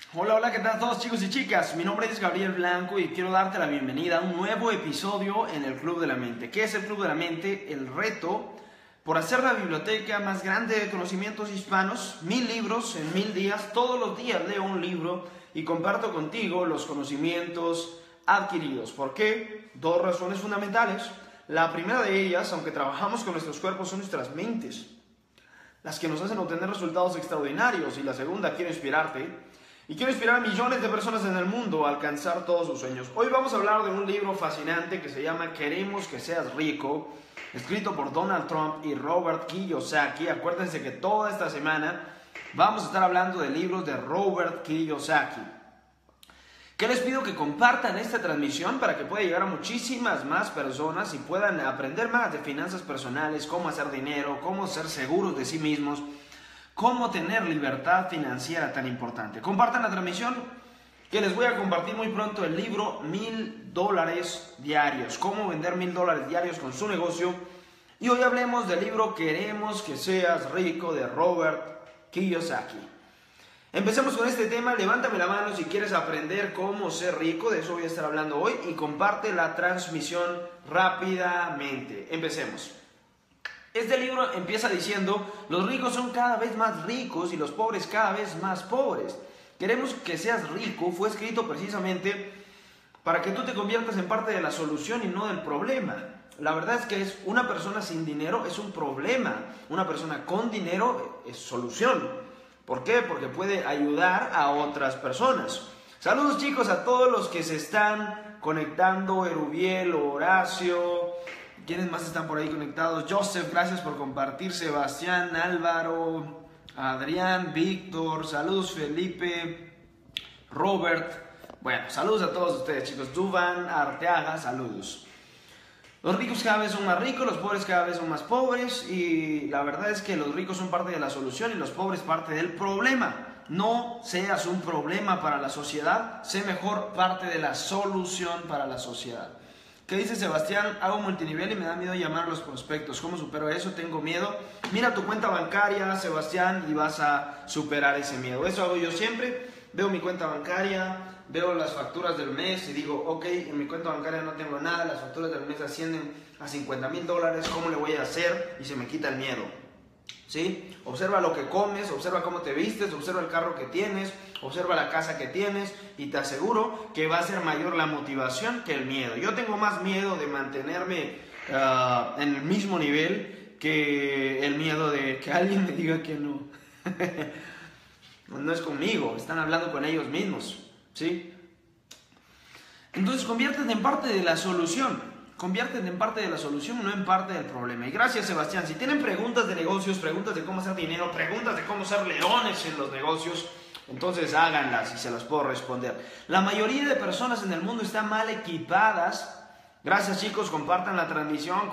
Hola, hola, ¿qué tal todos chicos y chicas? Mi nombre es Gabriel Blanco y quiero darte la bienvenida a un nuevo episodio en el Club de la Mente. ¿Qué es el Club de la Mente? El reto por hacer la biblioteca más grande de conocimientos hispanos, 1000 libros en 1000 días. Todos los días leo un libro y comparto contigo los conocimientos adquiridos. ¿Por qué? Dos razones fundamentales. La primera de ellas, aunque trabajamos con nuestros cuerpos, son nuestras mentes las que nos hacen obtener resultados extraordinarios. Y la segunda, quiero inspirarte. Y quiero inspirar a millones de personas en el mundo a alcanzar todos sus sueños. Hoy vamos a hablar de un libro fascinante que se llama Queremos que seas rico, escrito por Donald Trump y Robert Kiyosaki. Acuérdense que toda esta semana vamos a estar hablando de libros de Robert Kiyosaki. ¿Qué les pido? Que compartan esta transmisión para que pueda llegar a muchísimas más personas y puedan aprender más de finanzas personales, cómo hacer dinero, cómo ser seguros de sí mismos, cómo tener libertad financiera tan importante. Compartan la transmisión, que les voy a compartir muy pronto el libro $1000 diarios. Cómo vender $1000 diarios con su negocio. Y hoy hablemos del libro Queremos que seas rico de Robert Kiyosaki. Empecemos con este tema. Levántame la mano si quieres aprender cómo ser rico. De eso voy a estar hablando hoy. Y comparte la transmisión rápidamente. Empecemos. Este libro empieza diciendo: los ricos son cada vez más ricos y los pobres cada vez más pobres. Queremos que seas rico fue escrito precisamente para que tú te conviertas en parte de la solución y no del problema. La verdad es que una persona sin dinero es un problema. Una persona con dinero es solución. ¿Por qué? Porque puede ayudar a otras personas. Saludos chicos a todos los que se están conectando. Erubiel, Horacio. ¿Quiénes más están por ahí conectados? Joseph, gracias por compartir. Sebastián, Álvaro, Adrián, Víctor. Saludos Felipe, Robert. Bueno, saludos a todos ustedes chicos. Duvan, Arteaga, saludos. Los ricos cada vez son más ricos, los pobres cada vez son más pobres. Y la verdad es que los ricos son parte de la solución y los pobres parte del problema. No seas un problema para la sociedad, sé mejor parte de la solución para la sociedad. ¿Qué dice Sebastián? Hago multinivel y me da miedo llamar a los prospectos. ¿Cómo supero eso? Tengo miedo. Mira tu cuenta bancaria, Sebastián, y vas a superar ese miedo. Eso hago yo siempre. Veo mi cuenta bancaria, veo las facturas del mes y digo, ok, en mi cuenta bancaria no tengo nada, las facturas del mes ascienden a $50,000, ¿cómo le voy a hacer? Y se me quita el miedo. ¿Sí? Observa lo que comes, observa cómo te vistes, observa el carro que tienes, observa la casa que tienes y te aseguro que va a ser mayor la motivación que el miedo. Yo tengo más miedo de mantenerme en el mismo nivel que el miedo de que alguien me diga que no. No es conmigo, están hablando con ellos mismos, ¿sí? Entonces conviértete en parte de la solución. Conviértete en parte de la solución, no en parte del problema. Y gracias Sebastián. Si tienen preguntas de negocios, preguntas de cómo hacer dinero, preguntas de cómo ser leones en los negocios, entonces háganlas y se las puedo responder. La mayoría de personas en el mundo están mal equipadas. Gracias chicos, compartan la transmisión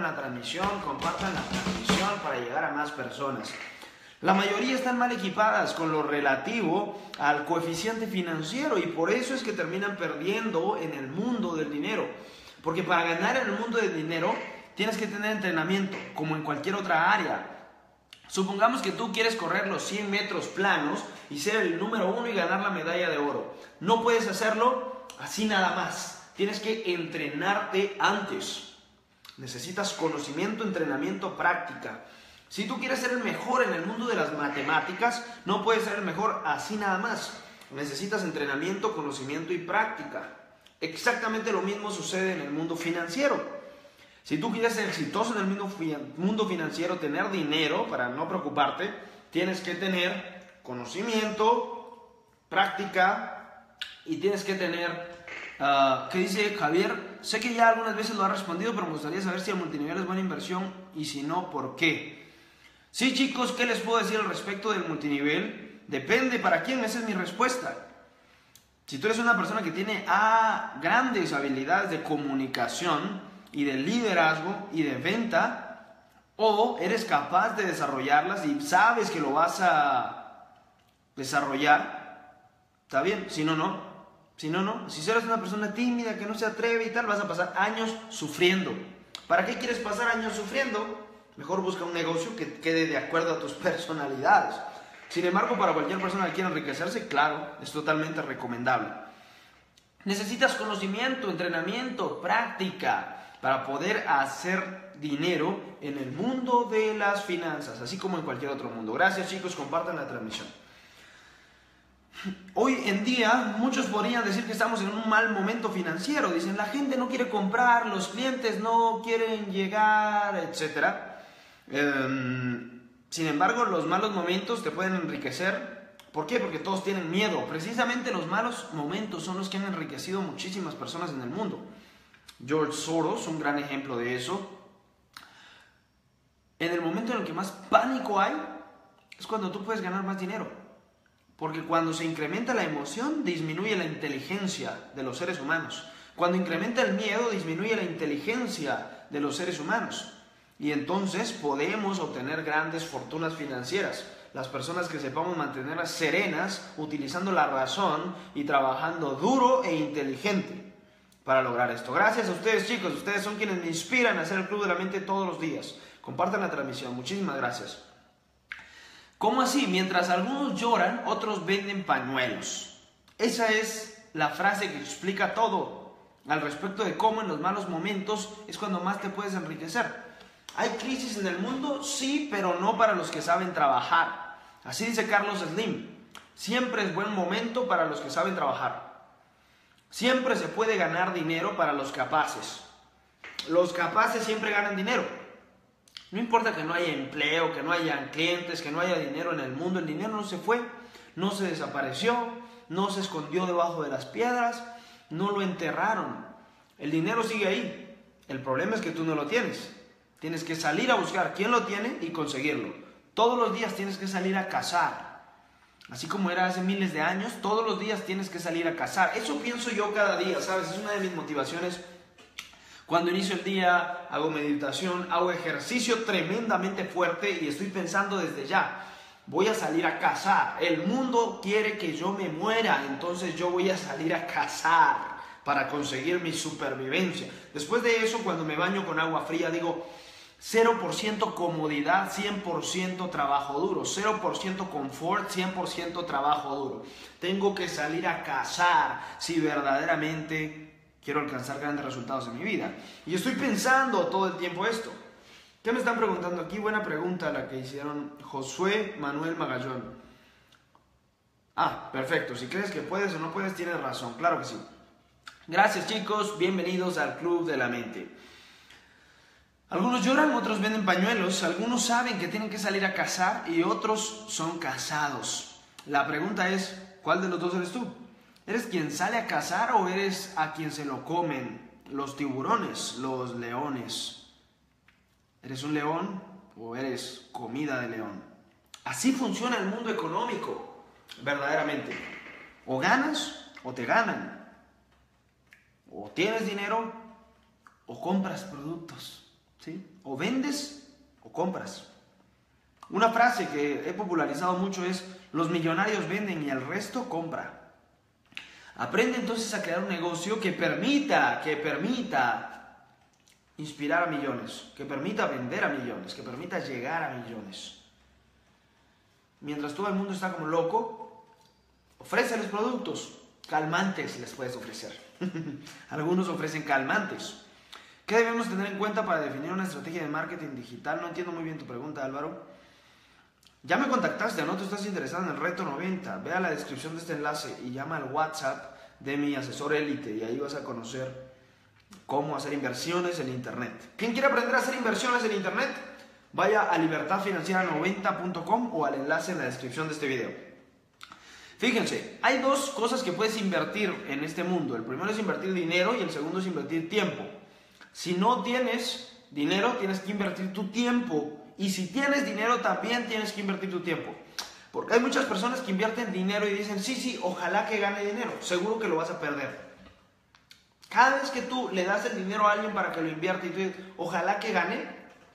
para llegar a más personas. La mayoría están mal equipadas con lo relativo al coeficiente financiero y por eso es que terminan perdiendo en el mundo del dinero. Porque para ganar en el mundo del dinero tienes que tener entrenamiento, como en cualquier otra área. Supongamos que tú quieres correr los 100 metros planos y ser el número 1 y ganar la medalla de oro. No puedes hacerlo así nada más. Tienes que entrenarte antes. Necesitas conocimiento, entrenamiento, práctica. Si tú quieres ser el mejor en el mundo de las matemáticas, no puedes ser el mejor así nada más. Necesitas entrenamiento, conocimiento y práctica. Exactamente lo mismo sucede en el mundo financiero. Si tú quieres ser exitoso en el mundo financiero, tener dinero para no preocuparte, tienes que tener conocimiento, práctica y tienes que tener... ¿qué dice Javier? Sé que ya algunas veces lo has respondido, pero me gustaría saber si el multinivel es buena inversión y si no, ¿por qué? Sí chicos, ¿qué les puedo decir al respecto del multinivel? Depende para quién, esa es mi respuesta. Si tú eres una persona que tiene grandes habilidades de comunicación y de liderazgo y de venta, o eres capaz de desarrollarlas y sabes que lo vas a desarrollar, está bien. Si no, no. Si eres una persona tímida que no se atreve y tal, vas a pasar años sufriendo. ¿Para qué quieres pasar años sufriendo? Mejor busca un negocio que quede de acuerdo a tus personalidades. Sin embargo, para cualquier persona que quiera enriquecerse, claro, es totalmente recomendable. Necesitas conocimiento, entrenamiento, práctica para poder hacer dinero en el mundo de las finanzas, así como en cualquier otro mundo. Gracias, chicos, compartan la transmisión. Hoy en día muchos podrían decir que estamos en un mal momento financiero. Dicen, la gente no quiere comprar, los clientes no quieren llegar, etc. Sin embargo, los malos momentos te pueden enriquecer. ¿Por qué? Porque todos tienen miedo. Precisamente los malos momentos son los que han enriquecido muchísimas personas en el mundo. George Soros, un gran ejemplo de eso. En el momento en el que más pánico hay, es cuando tú puedes ganar más dinero. Porque cuando se incrementa la emoción, disminuye la inteligencia de los seres humanos. Cuando incrementa el miedo, disminuye la inteligencia de los seres humanos. Y entonces podemos obtener grandes fortunas financieras. Las personas que sepamos mantenerlas serenas, utilizando la razón y trabajando duro e inteligente para lograr esto. Gracias a ustedes, chicos. Ustedes son quienes me inspiran a hacer el Club de la Mente todos los días. Compartan la transmisión. Muchísimas gracias. ¿Cómo así? Mientras algunos lloran, otros venden pañuelos. Esa es la frase que explica todo al respecto de cómo en los malos momentos es cuando más te puedes enriquecer. ¿Hay crisis en el mundo? Sí, pero no para los que saben trabajar. Así dice Carlos Slim. Siempre es buen momento para los que saben trabajar. Siempre se puede ganar dinero para los capaces. Los capaces siempre ganan dinero. No importa que no haya empleo, que no haya clientes, que no haya dinero en el mundo. El dinero no se fue, no se desapareció, no se escondió debajo de las piedras, no lo enterraron. El dinero sigue ahí. El problema es que tú no lo tienes. Tienes que salir a buscar quién lo tiene y conseguirlo. Todos los días tienes que salir a cazar. Así como era hace miles de años, todos los días tienes que salir a cazar. Eso pienso yo cada día, ¿sabes? Es una de mis motivaciones. Cuando inicio el día, hago meditación, hago ejercicio tremendamente fuerte y estoy pensando desde ya, voy a salir a cazar. El mundo quiere que yo me muera, entonces yo voy a salir a cazar para conseguir mi supervivencia. Después de eso, cuando me baño con agua fría, digo, 0% comodidad, 100% trabajo duro. 0% confort, 100% trabajo duro. Tengo que salir a cazar si verdaderamente quiero alcanzar grandes resultados en mi vida. Y estoy pensando todo el tiempo esto. ¿Qué me están preguntando aquí? Buena pregunta la que hicieron Josué Manuel Magallón. Perfecto. Si crees que puedes o no puedes, tienes razón. Claro que sí. Gracias, chicos. Bienvenidos al Club de la Mente. Algunos lloran, otros venden pañuelos. Algunos saben que tienen que salir a cazar y otros son cazados. La pregunta es, ¿cuál de los dos eres tú? ¿Eres quien sale a cazar o eres a quien se lo comen los tiburones, los leones? ¿Eres un león o eres comida de león? Así funciona el mundo económico, verdaderamente. O ganas o te ganan. O tienes dinero o compras productos, ¿sí? O vendes o compras. Una frase que he popularizado mucho es, los millonarios venden y el resto compra. Aprende entonces a crear un negocio que permita inspirar a millones, que permita vender a millones, que permita llegar a millones. Mientras todo el mundo está como loco, ofréceles productos, calmantes les puedes ofrecer. Algunos ofrecen calmantes. ¿Qué debemos tener en cuenta para definir una estrategia de marketing digital? No entiendo muy bien tu pregunta, Álvaro. Ya me contactaste, ¿no? Tú estás interesado en el reto 90. Ve a la descripción de este enlace y llama al WhatsApp de mi asesor élite y ahí vas a conocer cómo hacer inversiones en Internet. ¿Quién quiere aprender a hacer inversiones en Internet? Vaya a libertadfinanciera90.com o al enlace en la descripción de este video. Fíjense, hay dos cosas que puedes invertir en este mundo. El primero es invertir dinero y el segundo es invertir tiempo. Si no tienes dinero, tienes que invertir tu tiempo. Y si tienes dinero, también tienes que invertir tu tiempo. Porque hay muchas personas que invierten dinero y dicen, sí, ojalá que gane dinero. Seguro que lo vas a perder. Cada vez que tú le das el dinero a alguien para que lo invierta y tú dices, ojalá que gane,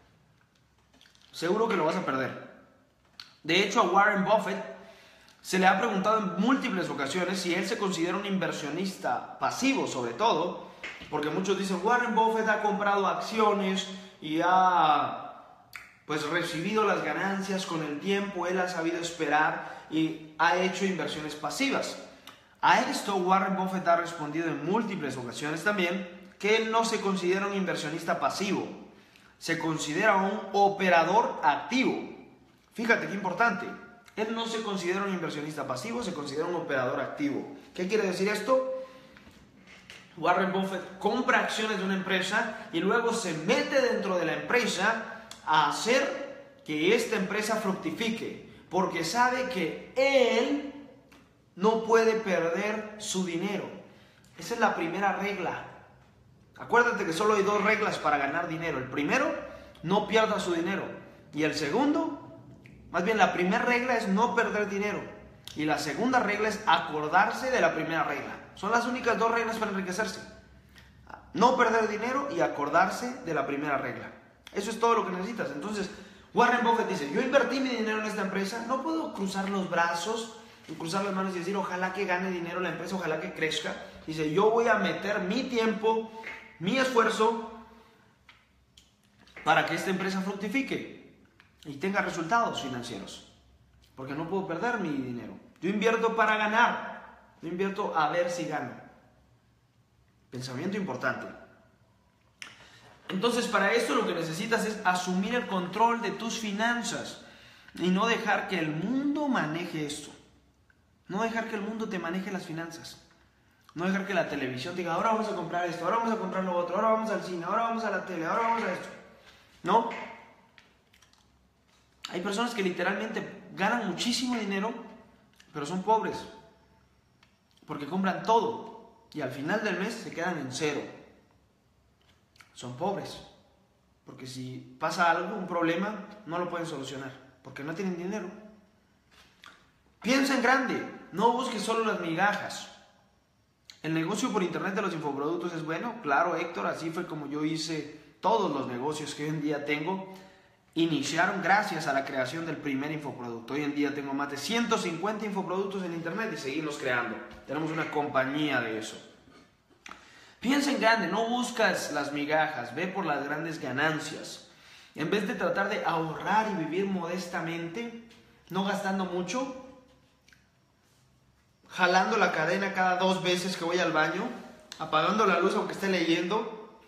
seguro que lo vas a perder. De hecho, a Warren Buffett se le ha preguntado en múltiples ocasiones si él se considera un inversionista pasivo, sobre todo, porque muchos dicen, Warren Buffett ha comprado acciones y ha pues recibido las ganancias con el tiempo, él ha sabido esperar y ha hecho inversiones pasivas. A esto Warren Buffett ha respondido en múltiples ocasiones también que él no se considera un inversionista pasivo, se considera un operador activo. Fíjate qué importante, él no se considera un inversionista pasivo, se considera un operador activo. ¿Qué quiere decir esto? Warren Buffett compra acciones de una empresa y luego se mete dentro de la empresa a hacer que esta empresa fructifique, porque sabe que él no puede perder su dinero. Esa es la primera regla. Acuérdate que solo hay dos reglas para ganar dinero. El primero, no pierda su dinero. Y el segundo, más bien la primera regla es no perder dinero. Y la segunda regla es acordarse de la primera regla. Son las únicas dos reglas para enriquecerse. No perder dinero y acordarse de la primera regla. Eso es todo lo que necesitas. Entonces, Warren Buffett dice, yo invertí mi dinero en esta empresa, no puedo cruzar los brazos y cruzar las manos y decir, ojalá que gane dinero la empresa, ojalá que crezca. Dice, yo voy a meter mi tiempo, mi esfuerzo para que esta empresa fructifique y tenga resultados financieros. Porque no puedo perder mi dinero. Yo invierto para ganar. Yo invierto a ver si gano. Pensamiento importante. Entonces, para esto lo que necesitas es asumir el control de tus finanzas y no dejar que el mundo maneje esto. No dejar que el mundo te maneje las finanzas. No dejar que la televisión diga, ahora vamos a comprar esto, ahora vamos a comprar lo otro, ahora vamos al cine, ahora vamos a la tele, ahora vamos a esto. No. Hay personas que literalmente ganan muchísimo dinero, pero son pobres. Porque compran todo y al final del mes se quedan en cero. Son pobres, porque si pasa algo, un problema, no lo pueden solucionar, porque no tienen dinero. Piensa en grande, no busques solo las migajas. El negocio por internet de los infoproductos es bueno, claro, Héctor, así fue como yo hice todos los negocios que hoy en día tengo. Iniciaron gracias a la creación del primer infoproducto. Hoy en día tengo más de 150 infoproductos en internet y seguimos creando. Tenemos una compañía de eso. Piensa en grande, no buscas las migajas, ve por las grandes ganancias. En vez de tratar de ahorrar y vivir modestamente, no gastando mucho, jalando la cadena cada 2 veces que voy al baño, apagando la luz aunque esté leyendo.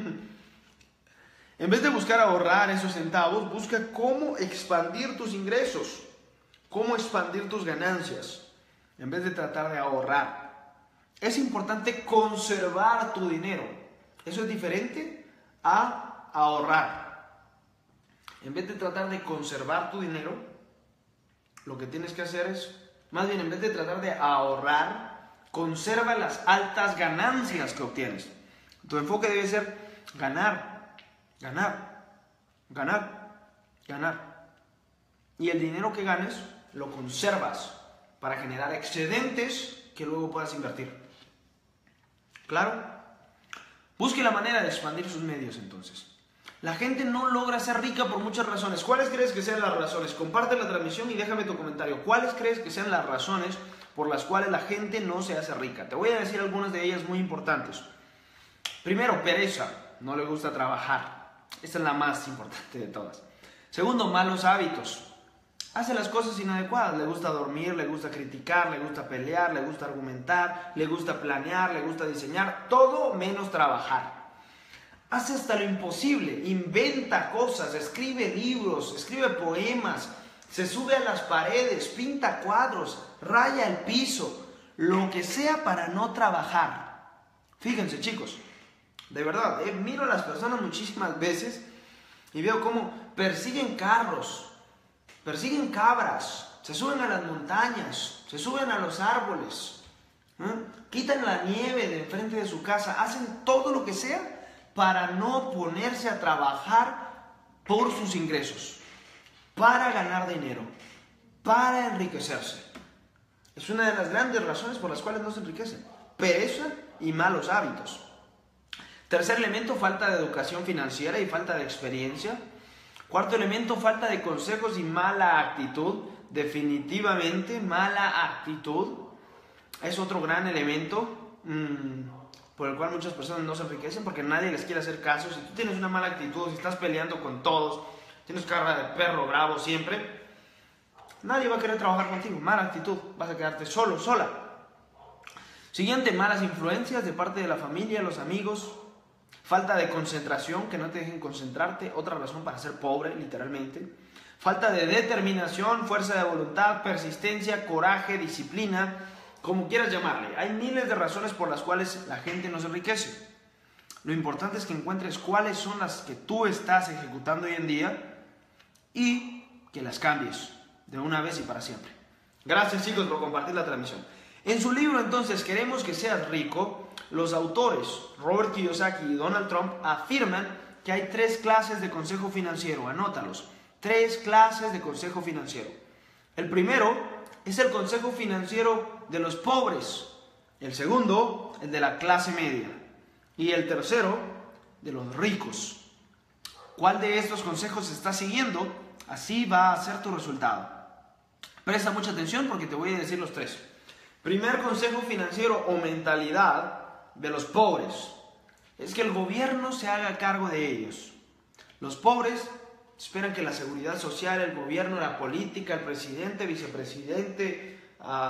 En vez de buscar ahorrar esos centavos, busca cómo expandir tus ingresos, cómo expandir tus ganancias, en vez de tratar de ahorrar. Es importante conservar tu dinero. Eso es diferente a ahorrar. En vez de tratar de conservar tu dinero, lo que tienes que hacer es, más bien en vez de tratar de ahorrar, conserva las altas ganancias que obtienes. Tu enfoque debe ser ganar, ganar, ganar, ganar. Y el dinero que ganes lo conservas para generar excedentes que luego puedas invertir. ¿Claro? Busque la manera de expandir sus medios entonces. La gente no logra ser rica por muchas razones. ¿Cuáles crees que sean las razones? Comparte la transmisión y déjame tu comentario. ¿Cuáles crees que sean las razones por las cuales la gente no se hace rica? Te voy a decir algunas de ellas muy importantes. Primero, pereza. No le gusta trabajar. Esta es la más importante de todas. Segundo, malos hábitos. Hace las cosas inadecuadas, le gusta dormir, le gusta criticar, le gusta pelear, le gusta argumentar, le gusta planear, le gusta diseñar, todo menos trabajar. Hace hasta lo imposible, inventa cosas, escribe libros, escribe poemas, se sube a las paredes, pinta cuadros, raya el piso, lo que sea para no trabajar. Fíjense chicos, de verdad, miro a las personas muchísimas veces y veo cómo persiguen carros, persiguen cabras, se suben a las montañas, se suben a los árboles, quitan la nieve de enfrente de su casa, hacen todo lo que sea para no ponerse a trabajar por sus ingresos, para ganar dinero, para enriquecerse. Es una de las grandes razones por las cuales no se enriquecen. Pereza y malos hábitos. Tercer elemento, falta de educación financiera y falta de experiencia. Cuarto elemento, falta de consejos y mala actitud. Definitivamente mala actitud es otro gran elemento por el cual muchas personas no se enriquecen, porque nadie les quiere hacer caso. Si tú tienes una mala actitud, si estás peleando con todos, tienes cara de perro bravo siempre, nadie va a querer trabajar contigo. Mala actitud, vas a quedarte solo, sola. Siguiente, malas influencias de parte de la familia, los amigos, falta de concentración, que no te dejen concentrarte, otra razón para ser pobre, literalmente. Falta de determinación, fuerza de voluntad, persistencia, coraje, disciplina, como quieras llamarle. Hay miles de razones por las cuales la gente no se enriquece. Lo importante es que encuentres cuáles son las que tú estás ejecutando hoy en día y que las cambies de una vez y para siempre. Gracias, chicos, por compartir la transmisión. En su libro, entonces, Queremos que seas rico, los autores Robert Kiyosaki y Donald Trump afirman que hay 3 clases de consejo financiero. Anótalos. 3 clases de consejo financiero. El primero es el consejo financiero de los pobres. El segundo, el de la clase media. Y el tercero, de los ricos. ¿Cuál de estos consejos estás siguiendo? Así va a ser tu resultado. Presta mucha atención porque te voy a decir los 3. Primer consejo financiero o mentalidad de los pobres es que el gobierno se haga cargo de ellos. Los pobres esperan que la seguridad social, el gobierno, la política, el presidente, vicepresidente,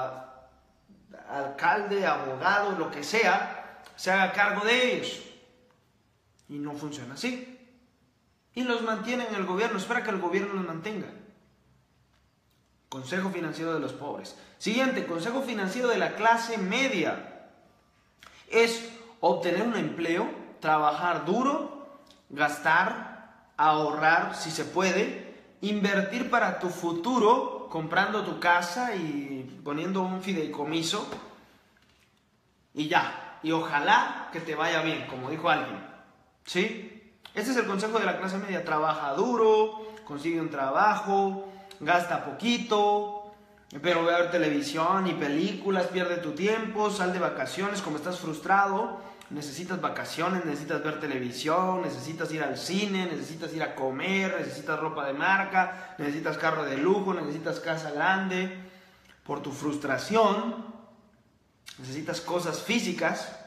alcalde, abogado, lo que sea, se haga cargo de ellos. Y no funciona así. Y los mantienen el gobierno, espera que el gobierno los mantenga. Consejo financiero de los pobres. Siguiente, consejo financiero de la clase media. Es obtener un empleo, trabajar duro, gastar, ahorrar si se puede, invertir para tu futuro, comprando tu casa y poniendo un fideicomiso y ya. Y ojalá que te vaya bien, como dijo alguien. ¿Sí? Este es el consejo de la clase media. Trabaja duro, consigue un trabajo, gasta poquito, pero ve a ver televisión y películas, pierde tu tiempo, sal de vacaciones. Como estás frustrado, necesitas vacaciones, necesitas ver televisión, necesitas ir al cine, necesitas ir a comer, necesitas ropa de marca, necesitas carro de lujo, necesitas casa grande. Por tu frustración, necesitas cosas físicas.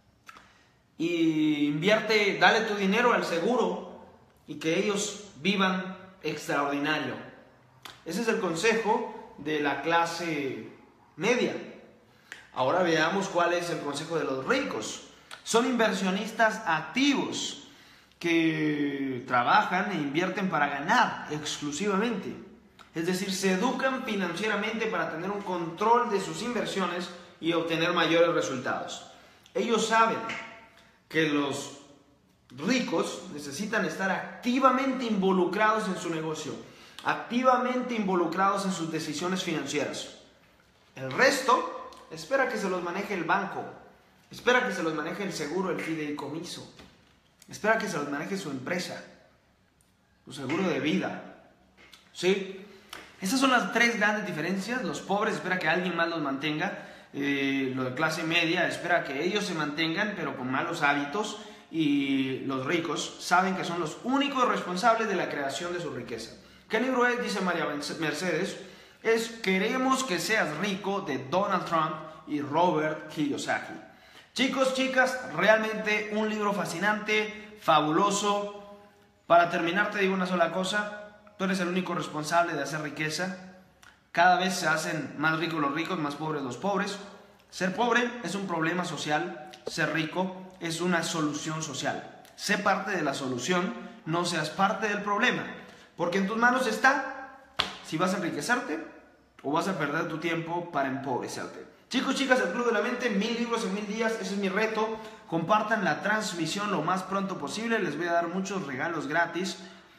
Y invierte, dale tu dinero al seguro y que ellos vivan extraordinario. Ese es el consejo de la clase media. Ahora veamos cuál es el consejo de los ricos. Son inversionistas activos que trabajan e invierten para ganar exclusivamente. Es decir, se educan financieramente para tener un control de sus inversiones y obtener mayores resultados. Ellos saben que los ricos necesitan estar activamente involucrados en su negocio, activamente involucrados en sus decisiones financieras. El resto espera que se los maneje el banco, espera que se los maneje el seguro, el fideicomiso, espera que se los maneje su empresa, su seguro de vida. ¿Sí? Esas son las 3 grandes diferencias. Los pobres esperan que alguien más los mantenga. Lo de clase media espera que ellos se mantengan pero con malos hábitos, y los ricos saben que son los únicos responsables de la creación de su riqueza. ¿Qué libro es? Dice María Mercedes. Es Queremos que seas rico, de Donald Trump y Robert Kiyosaki. Chicos, chicas, realmente un libro fascinante, fabuloso. Para terminar te digo una sola cosa: tú eres el único responsable de hacer riqueza. Cada vez se hacen más ricos los ricos, más pobres los pobres. Ser pobre es un problema social, ser rico es una solución social. Sé parte de la solución, no seas parte del problema, porque en tus manos está si vas a enriquecerte o vas a perder tu tiempo para empobrecerte. Chicos, chicas, el Club de la Mente, 1000 libros en 1000 días, ese es mi reto. Compartan la transmisión lo más pronto posible, les voy a dar muchos regalos gratis.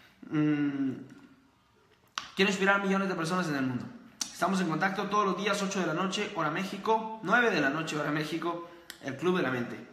Quiero inspirar a millones de personas en el mundo. Estamos en contacto todos los días, 8 de la noche, hora México, 9 de la noche, hora México, el Club de la Mente.